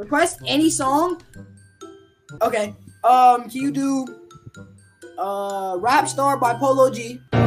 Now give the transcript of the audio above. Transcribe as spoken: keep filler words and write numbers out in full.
Request any song. Okay. Um, can you do uh Rap Star by Polo G?